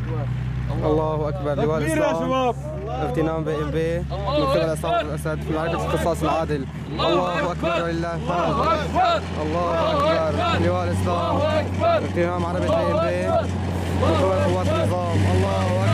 الله اكبر. لواء الاسلام اغتنام بام بي من قبل عصابه الاسد في معركه القصاص العادل. الله اكبر ولله الحمد. الله اكبر. لواء الاسلام اغتنام عربه ام بي من قبل قوات النظام. الله اكبر.